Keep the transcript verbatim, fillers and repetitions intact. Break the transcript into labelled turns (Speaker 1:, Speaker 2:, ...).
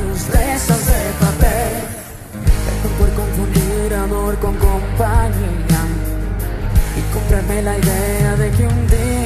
Speaker 1: tus besos de papel. Perdón por confundir amor con compañía y comprarme la idea de que un día